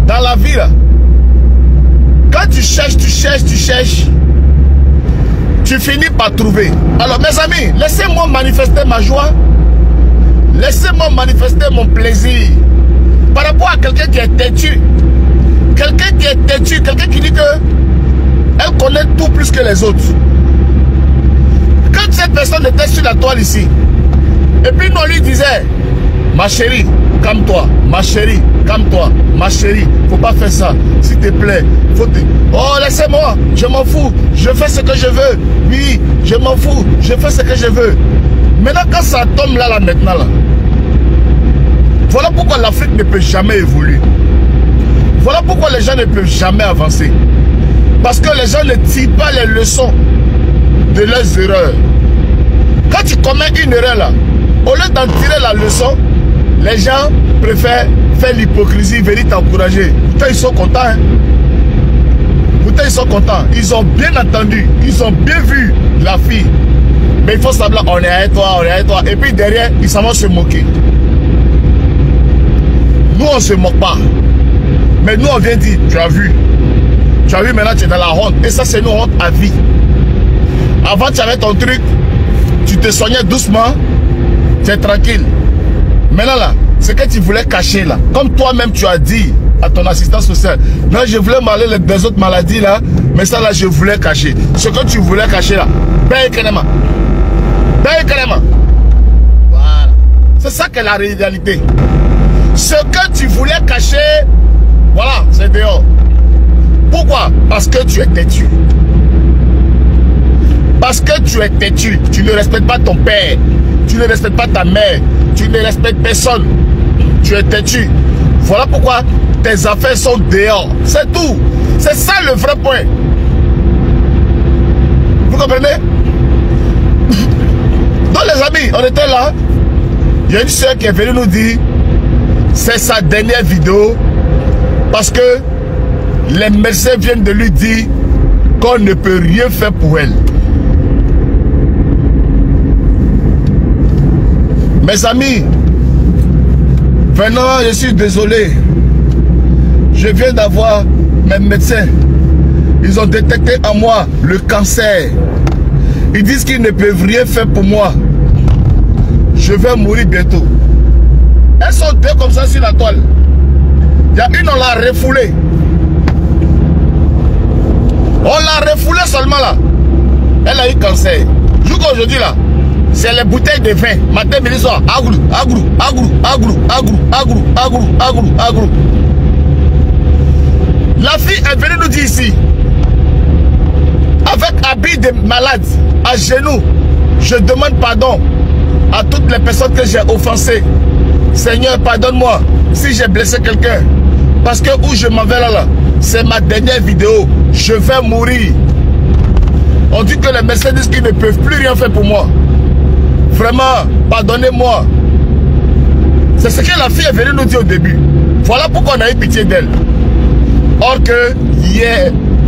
Dans la vie, là, quand tu cherches, tu finis par trouver. Alors, mes amis, laissez-moi manifester ma joie. Laissez-moi manifester mon plaisir. Par rapport à quelqu'un qui est têtu. Quelqu'un qui est têtu, quelqu'un qui dit que elle connaît tout plus que les autres. Quand cette personne était sur la toile ici, et puis nous on lui disait, ma chérie, calme-toi, ma chérie, calme-toi, ma chérie, faut pas faire ça, s'il te plaît. Oh, laissez-moi, je m'en fous, je fais ce que je veux. Oui, je m'en fous, je fais ce que je veux. Maintenant, quand ça tombe là, maintenant, là, voilà pourquoi l'Afrique ne peut jamais évoluer. Voilà pourquoi les gens ne peuvent jamais avancer. Parce que les gens ne tirent pas les leçons de leurs erreurs. Quand tu commets une erreur là, au lieu d'en tirer la leçon, les gens préfèrent faire l'hypocrisie, venir t'encourager. Pourtant ils sont contents. Hein? Pourtant ils sont contents. Ils ont bien entendu, ils ont bien vu la fille. Mais il faut savoir, on est avec toi, on est avec toi. Et puis derrière, ils s'en vont se moquer. Nous on ne se moque pas. Mais nous on vient dire, tu as vu, maintenant tu es dans la honte. Et ça c'est une honte à vie. Avant tu avais ton truc, tu te soignais doucement, tu es tranquille. Maintenant là, ce que tu voulais cacher là, comme toi-même tu as dit à ton assistant social, non je voulais m'aller des autres maladies là, mais ça là je voulais cacher. Ce que tu voulais cacher là, paye carrément. Paye carrément. Voilà. C'est ça que la réalité. Ce que tu voulais cacher, voilà, c'est dehors. Pourquoi? Parce que tu es têtu. Parce que tu es têtu. Tu ne respectes pas ton père. Tu ne respectes pas ta mère. Tu ne respectes personne. Tu es têtu. Voilà pourquoi tes affaires sont dehors. C'est tout. C'est ça le vrai point. Vous comprenez? Donc les amis, on était là. Il y a une soeur qui est venue nous dire c'est sa dernière vidéo parce que les médecins viennent de lui dire qu'on ne peut rien faire pour elle. Mes amis, vraiment je suis désolé. Je viens d'avoir mes médecins. Ils ont détecté en moi le cancer. Ils disent qu'ils ne peuvent rien faire pour moi. Je vais mourir bientôt. Elles sont deux comme ça sur la toile. Il y a une, on l'a refoulée. On l'a refoulée seulement là. Elle a eu cancer. Jusqu'aujourd'hui là, c'est les bouteilles de vin. Matin, midi, soir. Agrou, agrou, agrou, agrou, agrou, agrou, agrou, agrou, agrou. La fille est venue nous dire ici, avec habit de malade, à genoux, je demande pardon à toutes les personnes que j'ai offensées. Seigneur, pardonne-moi si j'ai blessé quelqu'un. Parce que où je m'en vais là, c'est ma dernière vidéo. Je vais mourir. On dit que les médecins disent qu'ils ne peuvent plus rien faire pour moi. Vraiment, pardonnez-moi. C'est ce que la fille est venue nous dire au début. Voilà pourquoi on a eu pitié d'elle. Or que hier,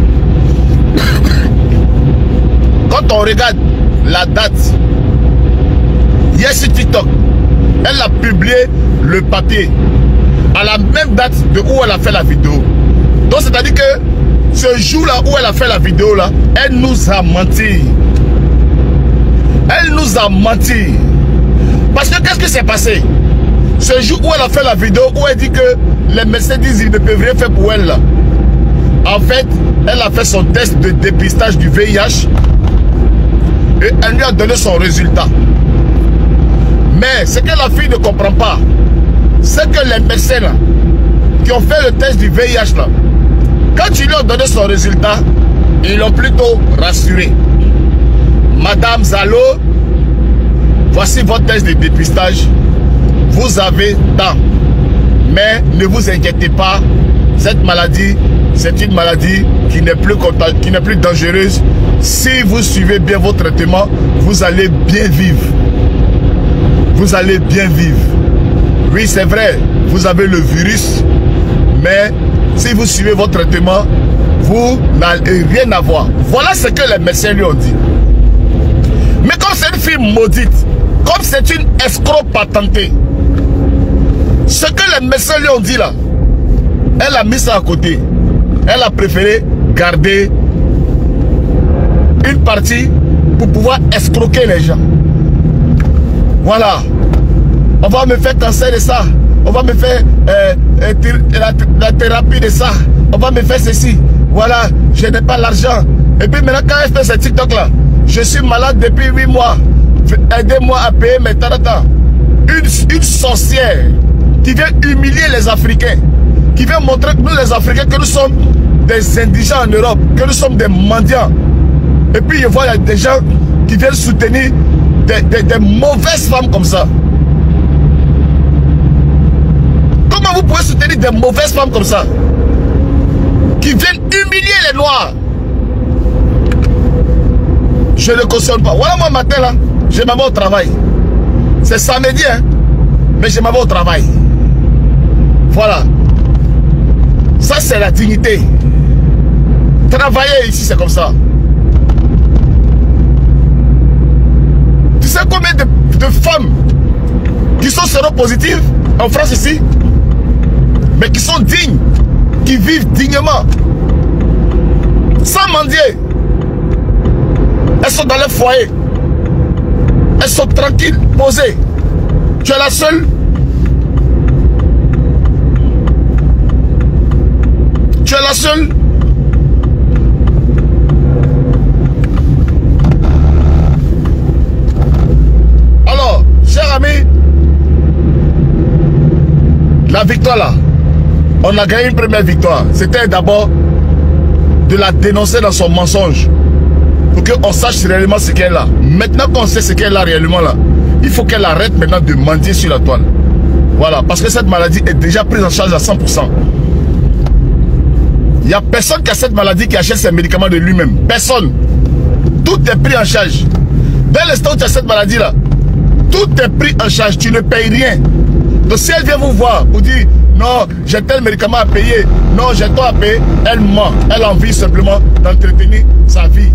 quand on regarde la date, hier sur TikTok, elle a publié le papier à la même date de où elle a fait la vidéo. Donc c'est-à-dire que ce jour-là où elle a fait la vidéo là, elle nous a menti. Elle nous a menti. Parce que qu'est-ce qui s'est passé? Ce jour où elle a fait la vidéo, où elle dit que les médecins disent qu'ils ne peuvent rien faire pour elle là. En fait, elle a fait son test de dépistage du VIH et elle lui a donné son résultat. Mais ce que la fille ne comprend pas, c'est que les médecins là, qui ont fait le test du VIH là, quand ils lui ont donné son résultat, ils l'ont plutôt rassuré. Madame Zalo, voici votre test de dépistage. Vous avez temps. Mais ne vous inquiétez pas, cette maladie, c'est une maladie qui n'est plus dangereuse. Si vous suivez bien votre traitement, vous allez bien vivre. Vous allez bien vivre. Oui, c'est vrai, vous avez le virus, mais si vous suivez votre traitement, vous n'allez rien avoir. Voilà ce que les médecins lui ont dit. Mais comme c'est une fille maudite, comme c'est une escroc patentée, ce que les médecins lui ont dit là, Elle a mis ça à côté. Elle a préféré garder une partie pour pouvoir escroquer les gens. Voilà. On va me faire cancer de ça. On va me faire la thérapie de ça. On va me faire ceci. Voilà, je n'ai pas l'argent. Et puis maintenant, quand elle fait ce TikTok là, je suis malade depuis 8 mois. Aidez-moi à payer mes taratans. Une sorcière qui vient humilier les Africains. Qui vient montrer que nous les Africains, que nous sommes des indigents en Europe. Que nous sommes des mendiants. Et puis je vois il y a des gens qui viennent soutenir des mauvaises femmes comme ça. Comment vous pouvez soutenir des mauvaises femmes comme ça? Qui viennent humilier les Noirs. Je ne cautionne pas. Voilà moi matin là, je m'en vais au travail. C'est samedi hein, mais je m'en vais au travail. Voilà. Ça c'est la dignité. Travailler ici c'est comme ça. Tu sais combien de femmes qui sont séropositives en France ici, mais qui sont dignes, qui vivent dignement, sans mendier. Elles sont dans leur foyer. Elles sont tranquilles, posées. Tu es la seule. Tu es la seule. Alors, chers amis, la victoire là, on a gagné une première victoire. C'était d'abord de la dénoncer dans son mensonge. Pour qu'on sache réellement ce qu'elle a. Maintenant qu'on sait ce qu'elle a réellement là, il faut qu'elle arrête maintenant de mentir sur la toile. Voilà, parce que cette maladie est déjà prise en charge à 100%. Il n'y a personne qui a cette maladie qui achète ses médicaments de lui-même. Personne. Tout est pris en charge. Dès l'instant où tu as cette maladie là, tout est pris en charge. Tu ne payes rien. Donc si elle vient vous voir pour dire non, j'ai tel médicament à payer, non, j'ai tout à payer, elle ment. Elle a envie simplement d'entretenir sa vie.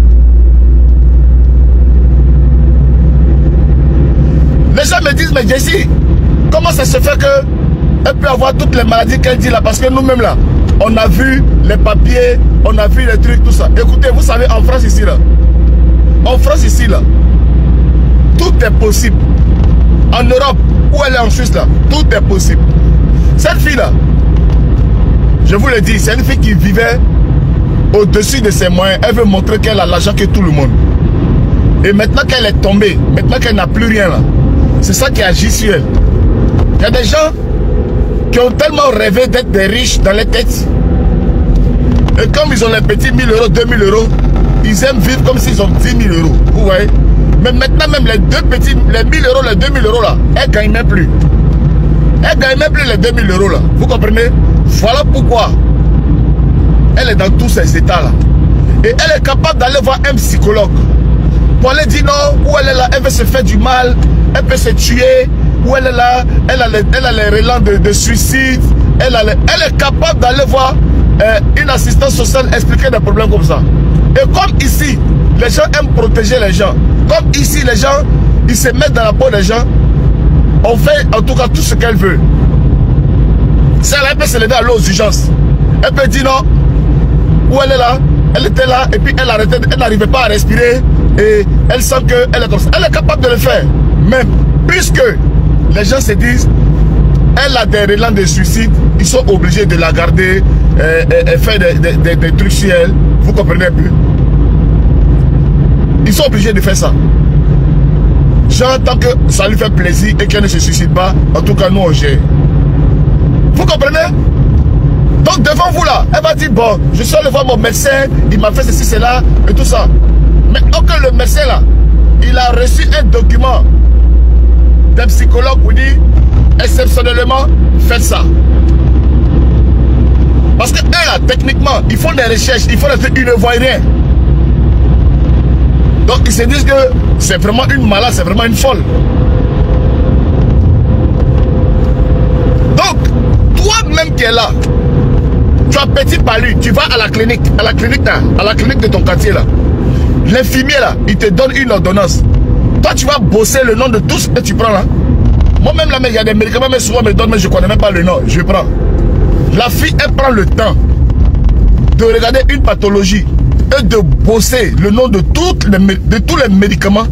Les gens me disent, mais Jessie, comment ça se fait qu'elle peut avoir toutes les maladies qu'elle dit là? Parce que nous-mêmes là, on a vu les papiers, on a vu les trucs, tout ça. Écoutez, vous savez, en France ici là, en France ici là, tout est possible. En Europe, où elle est en Suisse là, tout est possible. Cette fille là, je vous le dis, c'est une fille qui vivait au-dessus de ses moyens. Elle veut montrer qu'elle a l'argent que tout le monde. Et maintenant qu'elle est tombée, maintenant qu'elle n'a plus rien là, c'est ça qui agit sur elle. Il y a des gens qui ont tellement rêvé d'être des riches dans les têtes. Et comme ils ont les petits 1000 euros, 2000 euros, ils aiment vivre comme s'ils ont 10 000 euros. Vous voyez? Mais maintenant même les 1000 euros, les 2000 euros là, elle ne gagne même plus. Elle ne gagne même plus les 2000 euros là. Vous comprenez? Voilà pourquoi elle est dans tous ces états là. Et elle est capable d'aller voir un psychologue. Pour aller dire non, où elle est là, elle veut se faire du mal, elle peut se tuer, où elle est là, elle a les relents de suicide, elle est capable d'aller voir une assistante sociale expliquer des problèmes comme ça. Et comme ici, les gens aiment protéger les gens, comme ici les gens, ils se mettent dans la peau des gens, on fait en tout cas tout ce qu'elle veut. Si elle peut se lever à l'eau aux urgences, elle peut dire non, où elle est là, elle était là, et puis elle arrêtait, elle n'arrivait pas à respirer, et elle sent qu'elle est comme ça. Elle est capable de le faire. Même puisque les gens se disent, elle a des relents de suicide, ils sont obligés de la garder et faire des trucs sur elle. Vous comprenez un peu? Ils sont obligés de faire ça. Genre, tant que ça lui fait plaisir et qu'elle ne se suicide pas, en tout cas, nous on gère. Vous comprenez? Donc devant vous là, elle va dire, bon, je suis allé voir mon médecin, il m'a fait ceci, cela, et tout ça. Mais que le médecin là, il a reçu un document d'un psychologue pour dire, exceptionnellement, faites ça. Parce que eux là, techniquement, ils font des recherches, ils font des trucs, ils ne voient rien. Donc ils se disent que c'est vraiment une malade, c'est vraiment une folle. Donc, toi-même qui es là, tu as petit palu, tu vas à la clinique de ton quartier là. L'infirmier là, il te donne une ordonnance. Toi tu vas bosser le nom de tout ce que tu prends là. Moi-même là, il y a des médicaments, mais souvent me donnent, mais je ne connais même pas le nom. Je prends. La fille, elle prend le temps de regarder une pathologie et de bosser le nom de tous les médicaments.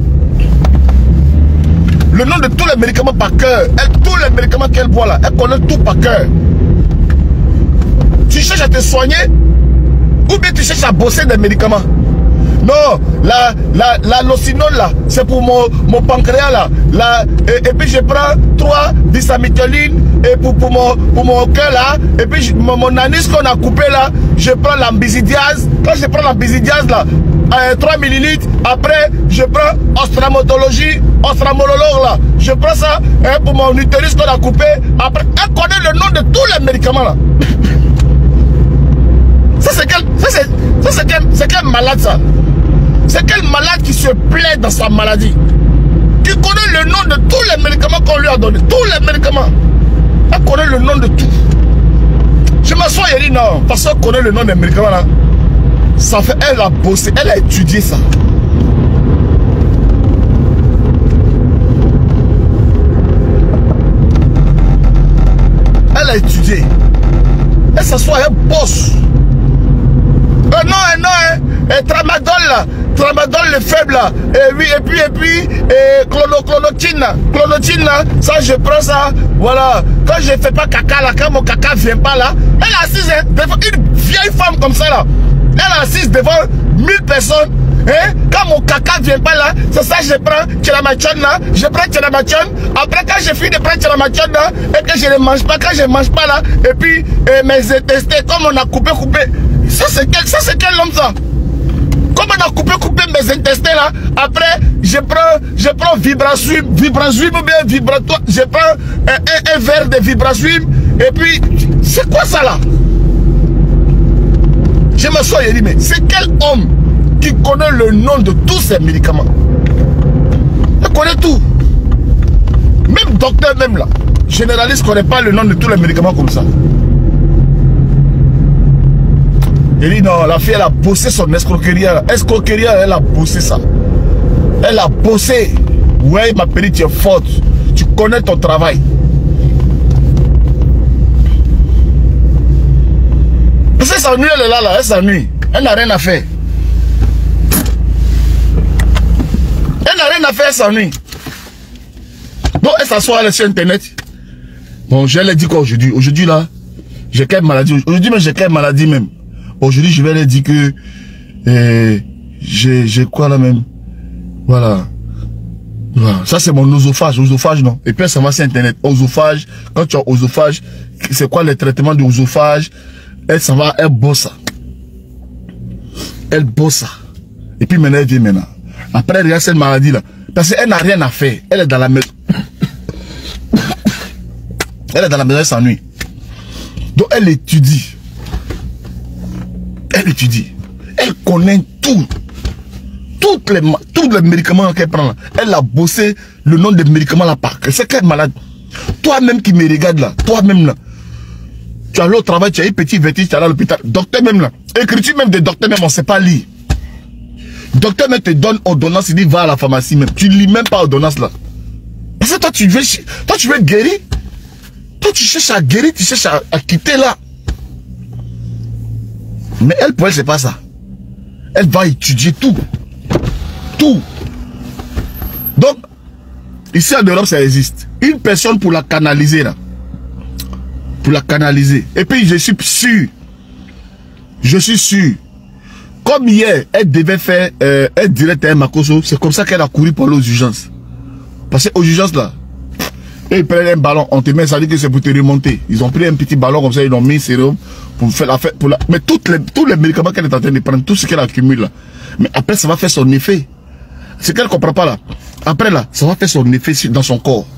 Le nom de tous les médicaments par cœur. Tous les médicaments qu'elle boit là, elle connaît tout par cœur. Tu cherches à te soigner ou bien tu cherches à bosser des médicaments? Non, la locinone là, c'est pour mon pancréas là. Et puis je prends 3 disaméthioline et pour mon cœur là. Et puis mon anis qu'on a coupé là, je prends l'ambisidiase. Quand je prends l'ambisidiase là, 3 millilitres. Après, je prends ostramolologue là. Je prends ça pour mon utérus qu'on a coupé. Après, elle connaît le nom de tous les médicaments là. Ça c'est quel malade ça? C'est quel malade qui se plaît dans sa maladie? Qui connaît le nom de tous les médicaments qu'on lui a donné. Tous les médicaments. Elle connaît le nom de tout. Je m'assois et dit non. Parce qu'elle connaît le nom des médicaments là. Ça fait, elle a bossé, elle a étudié ça. Elle a étudié. Elle s'assoit, elle bosse. Tramadol là, tramadol le faible là, et puis clonotine là, ça je prends ça, voilà. Quand je fais pas caca là, quand mon caca vient pas là, elle est assise devant une vieille femme comme ça là, elle est assise devant 1000 personnes, hein? Quand mon caca vient pas là, c'est ça je prends Tchelamachon là, je prends Tchelamachon, après quand je finis de prendre Tchelamachon là, et que je ne mange pas, quand je mange pas là, et puis mes intestins, comme on a coupé, ça c'est quel homme ça? Comme on a coupé mes intestins là, après je prends Vibrasuim ou bien Vibratoire, je prends un verre de Vibrasuim, et puis c'est quoi ça là? Je m'assois et dis mais c'est quel homme qui connaît le nom de tous ces médicaments? Il connaît tout. Même docteur même là, généraliste connaît pas le nom de tous les médicaments comme ça. Il dit non, la fille elle a bossé son escroquerie. Escroquerie, elle a bossé ça. Elle a bossé. Ouais, ma petite, tu es forte. Tu connais ton travail. Parce qu'elle s'ennuie, elle est là, elle s'ennuie. Elle n'a rien à faire. Elle n'a rien à faire, elle s'ennuie. Donc elle s'assoit, elle est sur internet. Bon, je lui ai dit quoi aujourd'hui? Aujourd'hui là, j'ai quelle maladie? Aujourd'hui même, j'ai quelle maladie même? Aujourd'hui, je vais leur dire que j'ai quoi là même? Voilà. Voilà. Ça, c'est mon oesophage. Oesophage, non? Et puis, ça va sur Internet. Oesophage. Quand tu as oesophage, c'est quoi le traitement de oesophage? Elle s'en va, elle bosse ça. Elle bosse ça. Et puis, maintenant, elle vient maintenant. Après, elle regarde cette maladie là. Parce qu'elle n'a rien à faire. Elle est dans la maison. Elle est dans la maison, elle s'ennuie. Donc, elle étudie. Elle étudie. Elle connaît tout. Tous les médicaments qu'elle prend là. Elle a bossé le nom des médicaments là par cœur. C'est qu'elle est malade. Toi-même qui me regarde là. Toi-même là. Tu as l'autre travail, tu as eu petit vertige, tu es à l'hôpital. Docteur même là. Écriture même des docteurs même, on ne sait pas lire. Docteur même te donne ordonnance, il dit va à la pharmacie même. Tu ne lis même pas ordonnance là. Parce que toi tu veux guérir. Toi tu cherches à guérir, tu cherches à quitter là. Mais elle, pour elle, c'est pas ça. Elle va étudier tout. Tout. Donc, ici en Europe, ça existe. Une personne pour la canaliser, là. Pour la canaliser. Et puis, je suis sûr. Comme hier, elle devait faire, elle dirait à Makoso, c'est comme ça qu'elle a couru pour aller aux urgences. Parce qu'aux urgences, là, ils prennent un ballon, on te met, ça dit que c'est pour te remonter. Ils ont pris un petit ballon comme ça, ils l'ont mis sérum pour faire la fête. Mais tous les médicaments qu'elle est en train de prendre, tout ce qu'elle accumule là. Mais après, ça va faire son effet. C'est qu'elle ne comprend pas là. Après là, ça va faire son effet dans son corps.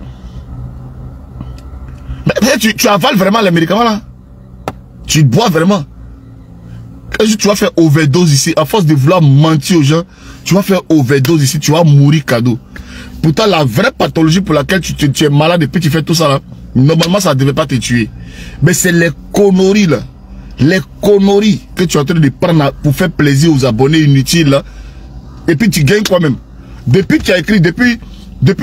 Mais tu avales vraiment les médicaments là. Tu bois vraiment. Tu vas faire overdose ici. À force de vouloir mentir aux gens, tu vas faire overdose ici. Tu vas mourir cadeau. Pourtant, la vraie pathologie pour laquelle tu es malade et puis tu fais tout ça là, normalement ça ne devait pas te tuer. Mais c'est les conneries là. Les conneries que tu es en train de prendre pour faire plaisir aux abonnés inutiles là. Et puis tu gagnes quoi même. Depuis que tu as écrit, depuis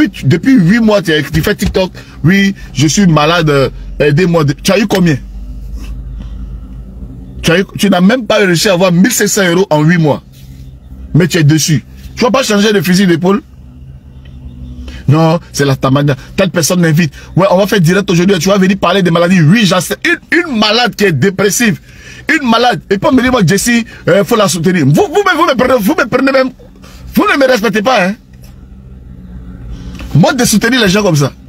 8 mois tu fais TikTok. Oui, je suis malade, aidez-moi. Tu as eu combien? Tu n'as même pas réussi à avoir 1500 € en 8 mois. Mais tu es dessus. Tu ne vas pas changer de fusil d'épaule? Non, c'est la tamada. Telle personne m'invite. Ouais, on va faire direct aujourd'hui. Tu vas venir parler des maladies. Oui, j'en sais. Une malade qui est dépressive. Une malade. Et pas me dire, moi, Jessie, faut la soutenir. Vous me prenez même. Vous ne me respectez pas, hein. Moi, de soutenir les gens comme ça.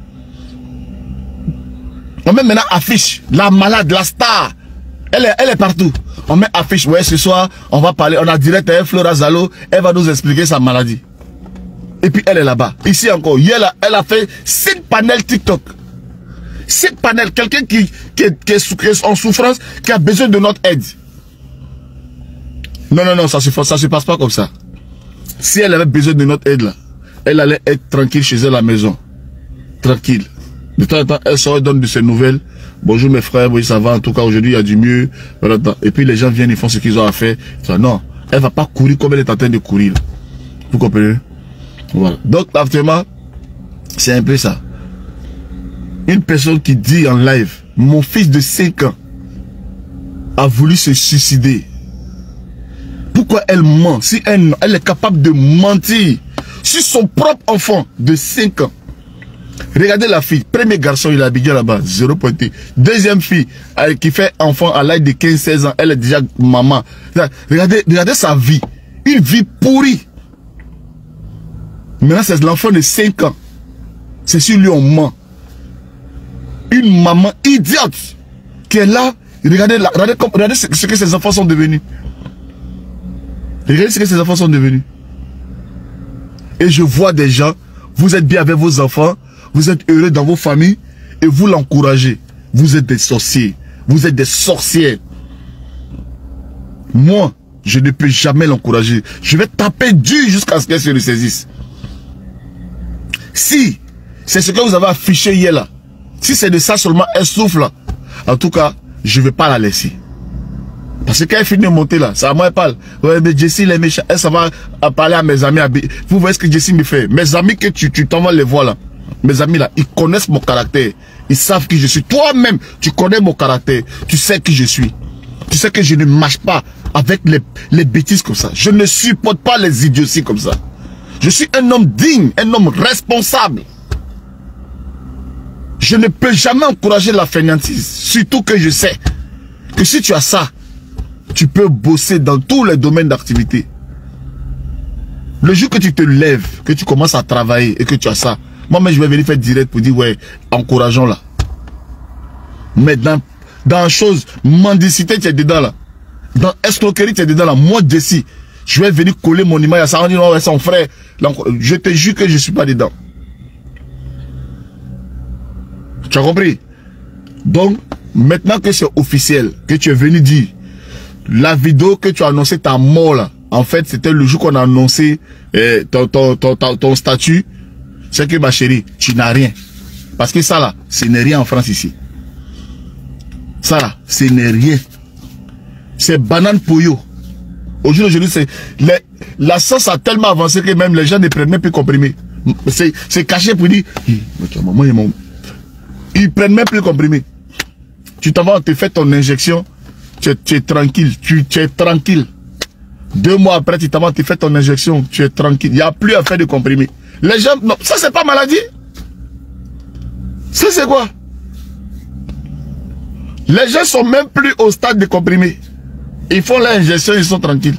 On met maintenant affiche. La malade, la star. Elle est partout. On met affiche. Ouais, ce soir, on va parler. On a direct avec Flora Zalo. Elle va nous expliquer sa maladie. Et puis elle est là-bas. Ici encore. Hier, elle a fait 5 panels TikTok. 5 panels. Quelqu'un qui est en souffrance, qui a besoin de notre aide. Non, ça se passe pas comme ça. Si elle avait besoin de notre aide là, elle allait être tranquille chez elle à la maison. Tranquille. De temps en temps, elle sort et donne de ses nouvelles. Bonjour mes frères, oui ça va, en tout cas aujourd'hui il y a du mieux. Et puis les gens viennent, ils font ce qu'ils ont à faire. Non, elle va pas courir comme elle est en train de courir. Vous comprenez? Voilà. Donc actuellement, c'est un peu ça. Une personne qui dit en live, mon fils de 5 ans a voulu se suicider. Pourquoi elle ment? Si elle est capable de mentir sur son propre enfant de 5 ans. Regardez la fille, premier garçon, il est habillé là-bas, 0 pointé. Deuxième fille, qui fait enfant à l'âge de 15-16 ans, elle est déjà maman. Regardez sa vie, une vie pourrie. Maintenant, c'est l'enfant de 5 ans. C'est sur lui on ment. Une maman idiote qui est là. Regardez ce que ses enfants sont devenus. Regardez ce que ses enfants sont devenus. Et je vois des gens, vous êtes bien avec vos enfants, vous êtes heureux dans vos familles et vous l'encouragez. Vous êtes des sorciers. Vous êtes des sorcières. Moi, je ne peux jamais l'encourager. Je vais taper dur jusqu'à ce qu'elle se ressaisisse. Si c'est ce que vous avez affiché hier là, si c'est de ça seulement elle souffre là, en tout cas, je ne vais pas la laisser. Parce que quand elle finit de monter là, c'est à moi elle parle. Ouais, mais Jessie, il est méchant. Elle, ça va parler à mes amis. Vous voyez ce que Jessie me fait. Mes amis que tu t'envoies les voir là. Mes amis là, ils connaissent mon caractère. Ils savent qui je suis. Toi-même, tu connais mon caractère. Tu sais qui je suis. Tu sais que je ne marche pas avec les bêtises comme ça. Je ne supporte pas les idioties comme ça. Je suis un homme digne, un homme responsable. Je ne peux jamais encourager la fainéantise. Surtout que je sais que si tu as ça, tu peux bosser dans tous les domaines d'activité. Le jour que tu te lèves, que tu commences à travailler et que tu as ça, moi-même je vais venir faire direct pour dire ouais, encourageons là. Mais dans chose, mendicité, tu es dedans là. Dans escroquerie, tu es dedans là. Moi, Jessie, je vais venir coller mon image à ça. On dit non, ouais, son frère. Je te jure que je ne suis pas dedans. Tu as compris? Donc, maintenant que c'est officiel, que tu es venu dire, la vidéo que tu as annoncé ta mort là, en fait, c'était le jour qu'on a annoncé ton statut. C'est que ma chérie, tu n'as rien. Parce que ça là, ce n'est rien en France ici. Ça là, ce n'est rien. C'est banane poyo. Aujourd'hui, c'est la science a tellement avancé que même les gens ne prennent même plus comprimés. C'est caché pour dire, ils prennent même plus comprimés. Tu t'en vas, on te fait ton injection, tu es tranquille, tu es tranquille. 2 mois après, tu t'en vas, on te fait ton injection, tu es tranquille. Il n'y a plus à faire de comprimés. Les gens, non, ça c'est pas maladie. Ça c'est quoi? Les gens sont même plus au stade de comprimés. Ils font l'injection, ils sont tranquilles.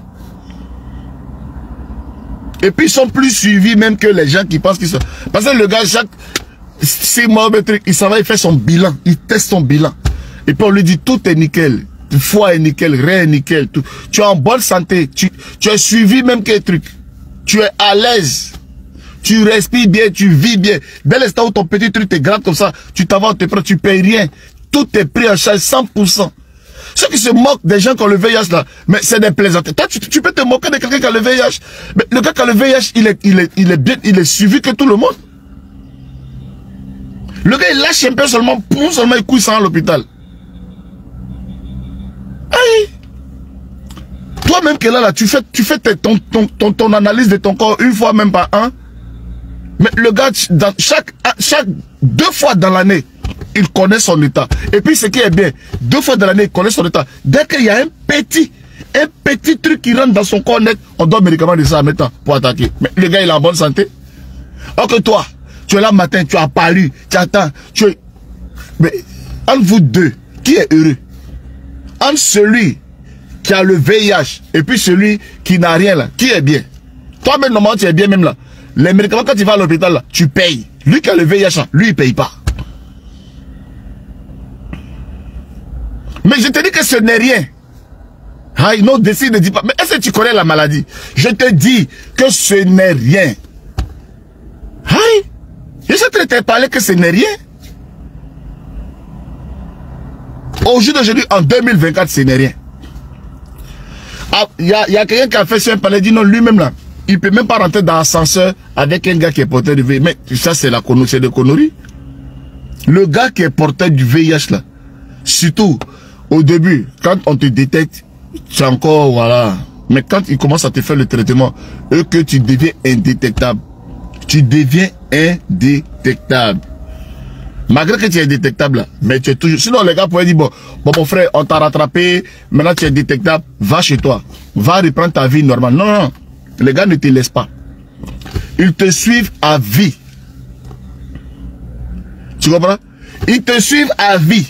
Et puis ils sont plus suivis même que les gens qui pensent qu'ils sont... Parce que le gars, chaque 6 mois, il s'en va, il fait son bilan, il teste son bilan. Et puis on lui dit tout est nickel. Foie est nickel, rein est nickel. Tout. Tu es en bonne santé, tu es suivi même que truc. Tu es à l'aise. Tu respires bien, tu vis bien. Dès l'instant où ton petit truc te gratte comme ça, tu t'en vas, tu payes rien. Tout est pris en charge 100%. Ceux qui se moquent des gens qui ont le VIH là, mais c'est des plaisanteries. Toi, tu peux te moquer de quelqu'un qui a le VIH. Mais le gars qui a le VIH, il est suivi que tout le monde. Le gars, il lâche un peu seulement, il couille ça à l'hôpital. Aïe! Toi-même qui est là, tu fais ton analyse de ton corps une fois, même pas un. Mais le gars, chaque 2 fois dans l'année, il connaît son état. Et puis ce qui est bien, 2 fois dans l'année, il connaît son état. Dès qu'il y a un petit truc qui rentre dans son corps net, on donne médicament de ça à mettre pour attaquer. Mais le gars, il est en bonne santé. Or que toi, tu es là matin, tu as paru, tu attends, tu es... Mais entre vous deux, qui est heureux? Entre celui qui a le VIH et puis celui qui n'a rien là, qui est bien? Toi-même, normalement, tu es bien même là. Les médicaments, quand tu vas à l'hôpital là, tu payes. Lui qui a le VIH là, lui, il ne paye pas. Mais je te dis que ce n'est rien. Aïe, non, décide, ne dis pas. Mais est-ce que tu connais la maladie? Je te dis que ce n'est rien. Aïe, je suis en train de te parler que ce n'est rien. Au jour d'aujourd'hui, en 2024, ce n'est rien. Il y a quelqu'un qui a fait sur un palais, dit non, lui-même là, il ne peut même pas rentrer dans l'ascenseur avec un gars qui est porteur du VIH. Mais ça, c'est des conneries. Le gars qui est porteur du VIH là, surtout au début, quand on te détecte, c'est encore, voilà. Mais quand il commence à te faire le traitement, et que tu deviens indétectable, tu deviens indétectable. Malgré que tu es indétectable, là, mais tu es toujours... Sinon, les gars pourraient dire, bon, mon frère, on t'a rattrapé, maintenant tu es indétectable, va chez toi. Va reprendre ta vie normale. Non, non, les gars ne te laissent pas. Ils te suivent à vie. Tu comprends? Ils te suivent à vie.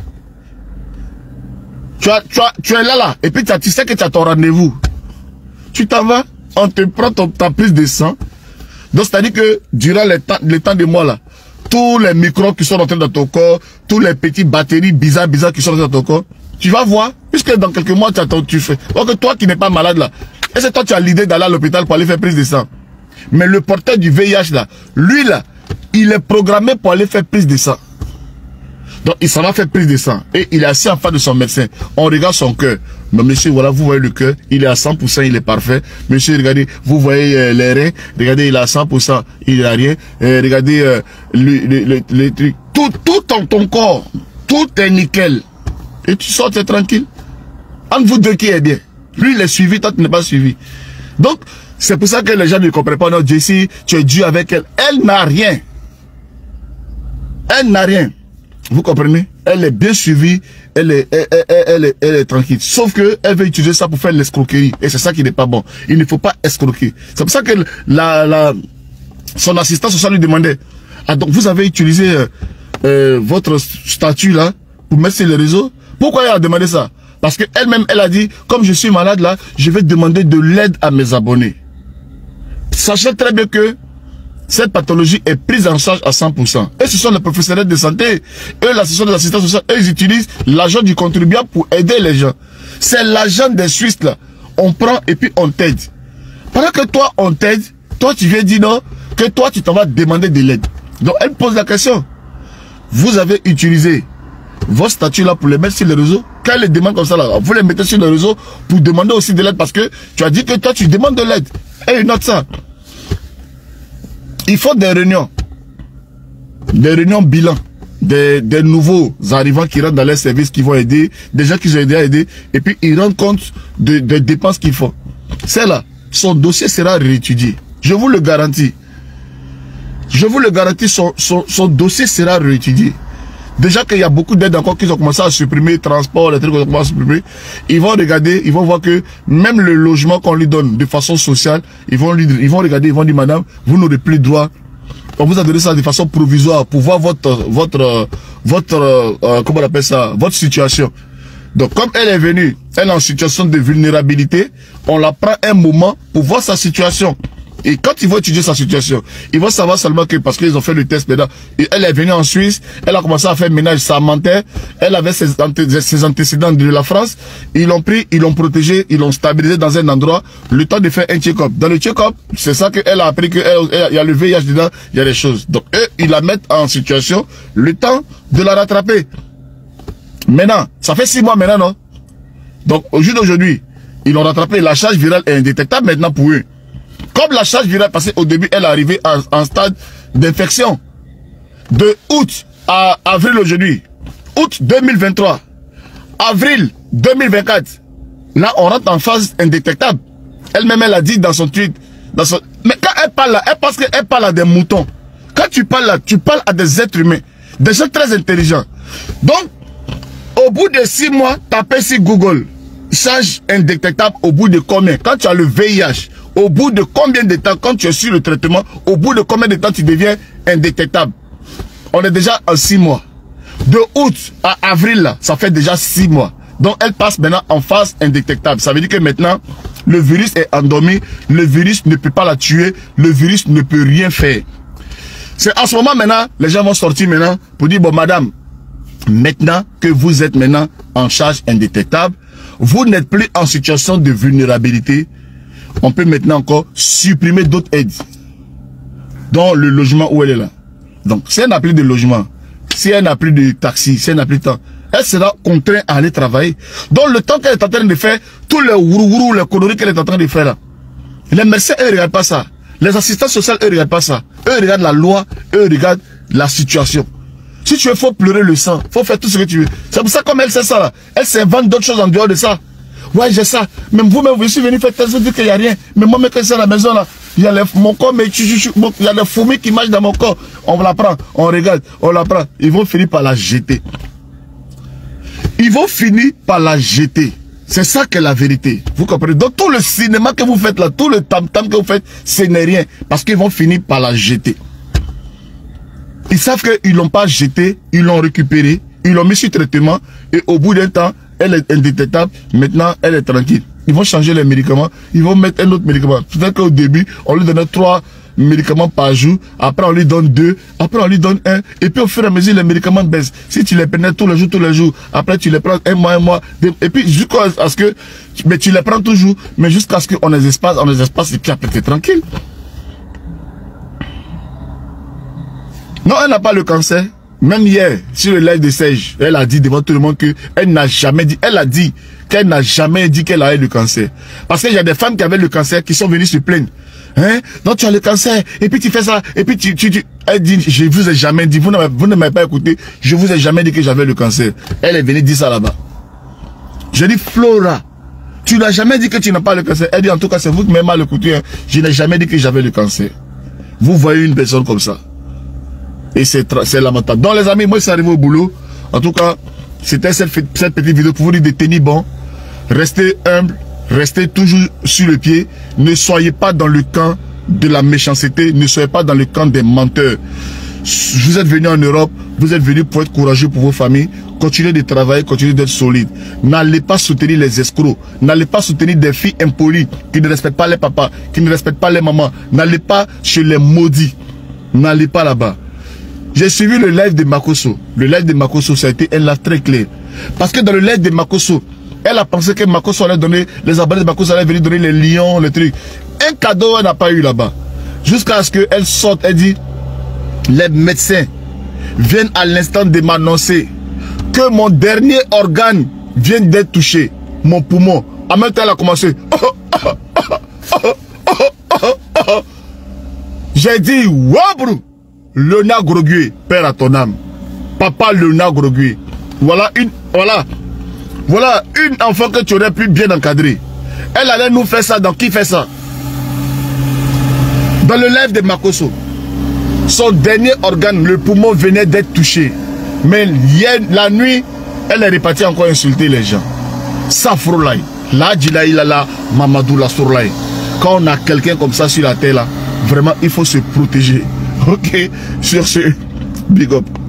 Tu es là, et puis tu sais que tu as ton rendez-vous. Tu t'en vas, on te prend ta prise de sang. Donc, c'est-à-dire que durant le temps de mois là, tous les microbes qui sont rentrés dans ton corps, tous les petites batteries bizarres qui sont rentrées dans ton corps, tu vas voir, puisque dans quelques mois, tu fais. Donc, toi qui n'es pas malade là, et c'est toi qui as l'idée d'aller à l'hôpital pour aller faire prise de sang. Mais le porteur du VIH là, lui là, il est programmé pour aller faire prise de sang. Donc, il s'en va faire prise de sang. Et il est assis en face de son médecin. On regarde son cœur. Mais monsieur, voilà, vous voyez le cœur. Il est à 100%, il est parfait. Monsieur, regardez, vous voyez les reins. Regardez, il est à 100%, il n'a rien. Regardez les trucs. Tout dans ton corps. Tout est nickel. Et tu sors, tu es tranquille. Entre vous deux qui est bien. Lui, il est suivi, toi, tu n'es pas suivi. Donc, c'est pour ça que les gens ne comprennent pas. Non, Jessie, tu es dû avec elle. Elle n'a rien. Elle n'a rien. Vous comprenez? Elle est bien suivie, elle est tranquille. Sauf que elle veut utiliser ça pour faire l'escroquerie. Et c'est ça qui n'est pas bon. Il ne faut pas escroquer. C'est pour ça que son assistant social lui demandait, ah donc vous avez utilisé votre statut là pour mettre sur les réseaux? Pourquoi elle a demandé ça? Parce qu'elle-même, elle a dit, comme je suis malade là, je vais demander de l'aide à mes abonnés. Sachez très bien que cette pathologie est prise en charge à 100%. Et ce sont les professionnels de santé. Eux, l'association des assistants sociaux, eux, ils utilisent l'argent du contribuable pour aider les gens. C'est l'argent des Suisses, là. On prend et puis on t'aide. Pendant que toi, on t'aide, toi, tu viens dire non, que toi, tu t'en vas demander de l'aide. Donc, elle pose la question. Vous avez utilisé vos statuts là pour les mettre sur les réseaux. Quand elle les demande comme ça, là, vous les mettez sur les réseaux pour demander aussi de l'aide parce que tu as dit que toi, tu demandes de l'aide. Et note ça. Il faut des réunions bilan, des nouveaux arrivants qui rentrent dans les services qui vont aider, des gens qui ont aidé à aider, et puis ils rendent compte des dépenses qu'ils font. C'est là, son dossier sera réétudié. Je vous le garantis. Je vous le garantis, son dossier sera réétudié. Déjà qu'il y a beaucoup d'aides encore qu'ils ont commencé à supprimer, transport, les trucs qu'ils ont commencé à supprimer. Ils vont regarder, ils vont voir que même le logement qu'on lui donne de façon sociale, ils vont regarder, ils vont dire, madame, vous n'aurez plus droit. On vous a donné ça de façon provisoire pour voir comment on appelle ça, votre situation. Donc, comme elle est venue, elle est en situation de vulnérabilité, on la prend un moment pour voir sa situation. Et quand ils vont étudier sa situation, ils vont savoir seulement que parce qu'ils ont fait le test maintenant, elle est venue en Suisse, elle a commencé à faire ménage, ça mentait, elle avait ses antécédents de la France, ils l'ont pris, ils l'ont protégé, ils l'ont stabilisé dans un endroit, le temps de faire un check-up. Dans le check-up, c'est ça qu'elle a appris qu'il y a le VIH dedans, il y a des choses. Donc eux, ils la mettent en situation, le temps de la rattraper. Maintenant, ça fait 6 mois maintenant, non? Donc au jour d'aujourd'hui, ils l'ont rattrapé, la charge virale est indétectable maintenant pour eux. Comme la charge virale, parce qu'au début, elle est arrivée en stade d'infection. De août à avril aujourd'hui. Août 2023. Avril 2024. Là, on rentre en phase indétectable. Elle-même, elle a dit dans son tweet. Mais quand elle parle là, elle pense qu'elle parle à des moutons. Quand tu parles là, tu parles à des êtres humains. Des gens très intelligents. Donc, au bout de 6 mois, tapez sur Google. Charge indétectable au bout de combien? Quand tu as le VIH, au bout de combien de temps, quand tu es sur le traitement, au bout de combien de temps tu deviens indétectable? On est déjà en 6 mois. De août à avril, là, ça fait déjà 6 mois. Donc, elle passe maintenant en phase indétectable. Ça veut dire que maintenant, le virus est endormi, le virus ne peut pas la tuer, le virus ne peut rien faire. C'est en ce moment maintenant, les gens vont sortir maintenant pour dire, bon madame, maintenant que vous êtes maintenant en charge indétectable, vous n'êtes plus en situation de vulnérabilité, on peut maintenant encore supprimer d'autres aides. Dans le logement où elle est là. Donc, si elle n'a plus de logement, si elle n'a plus de taxi, si elle n'a plus de temps, elle sera contrainte à aller travailler. Donc, le temps qu'elle est en train de faire, tous les ourourou, les conneries qu'elle est en train de faire là, les médecins, eux, ne regardent pas ça. Les assistants sociaux, eux, ne regardent pas ça. Eux, regardent la loi, eux, regardent la situation. Si tu veux, il faut pleurer le sang, il faut faire tout ce que tu veux. C'est pour ça, comme elle sait ça là, elle s'invente d'autres choses en dehors de ça. Ouais, j'ai ça. Même vous-même, vous suis venu faire tel truc, qu'il n'y a rien. Mais moi, mais quand c'est à la maison là, il y a mon corps, mais il y a des fourmis qui marchent dans mon corps. On la prend, on regarde, on la prend. Ils vont finir par la jeter. Ils vont finir par la jeter. C'est ça que la vérité. Vous comprenez? Donc tout le cinéma que vous faites là, tout le tam-tam que vous faites, ce n'est rien. Parce qu'ils vont finir par la jeter. Ils savent qu'ils ne l'ont pas jeté, ils l'ont récupéré, ils l'ont mis sur traitement et au bout d'un temps, elle est indétectable. Maintenant, elle est tranquille. Ils vont changer les médicaments, ils vont mettre un autre médicament. Peut-être qu'au début, on lui donnait 3 médicaments par jour, après on lui donne 2, après on lui donne 1, et puis au fur et à mesure, les médicaments baissent. Si tu les prenais tous les jours, après tu les prends un mois, et puis jusqu'à ce que, mais tu les prends toujours, mais jusqu'à ce qu'on les espace, et puis après tu es tranquille. Non, elle n'a pas le cancer. Même hier, sur le live de Serge, elle a dit devant tout le monde qu'elle n'a jamais dit, elle a dit qu'elle n'a jamais dit qu'elle avait le cancer. Parce qu'il y a des femmes qui avaient le cancer qui sont venues se plaindre. Hein? Donc tu as le cancer, et puis tu fais ça, et puis elle dit, je vous ai jamais dit, vous ne m'avez pas écouté, je vous ai jamais dit que j'avais le cancer. Elle est venue dire ça là-bas. Je dis, Flora, tu n'as jamais dit que tu n'as pas le cancer. Elle dit, en tout cas, c'est vous qui m'avez mal écouté, hein. Je n'ai jamais dit que j'avais le cancer. Vous voyez une personne comme ça. Et c'est lamentable. Donc les amis, moi je suis arrivé au boulot. En tout cas, c'était cette petite vidéo pour vous dire de tenir bon. Restez humble, restez toujours sur le pied. Ne soyez pas dans le camp de la méchanceté. Ne soyez pas dans le camp des menteurs. Vous êtes venus en Europe, vous êtes venus pour être courageux pour vos familles. Continuez de travailler, continuez d'être solide. N'allez pas soutenir les escrocs. N'allez pas soutenir des filles impolies qui ne respectent pas les papas, qui ne respectent pas les mamans. N'allez pas chez les maudits. N'allez pas là-bas. J'ai suivi le live de Makosso. Le live de Makosso, ça a été un live très clair. Parce que dans le live de Makosso, elle a pensé que Makosso allait donner, les abonnés de Makosso allaient venir donner les lions, les trucs. Un cadeau, elle n'a pas eu là-bas. Jusqu'à ce qu'elle sorte, elle dit, les médecins viennent à l'instant de m'annoncer que mon dernier organe vient d'être touché. Mon poumon. En même temps, elle a commencé. J'ai dit, wow, Léonard Grogué, père à ton âme. Papa Léonard Grogué. Voilà une enfant que tu aurais pu bien encadrer. Elle allait nous faire ça. Dans qui fait ça? Dans le live de Makosso. Son dernier organe, le poumon, venait d'être touché. Mais hier, la nuit, elle est repartie encore insulter les gens. Safroulaï. La Djilaï Lala, Mamadou la Sourlaï. Quand on a quelqu'un comme ça sur la terre là, vraiment il faut se protéger. Ok, sur ce, big up.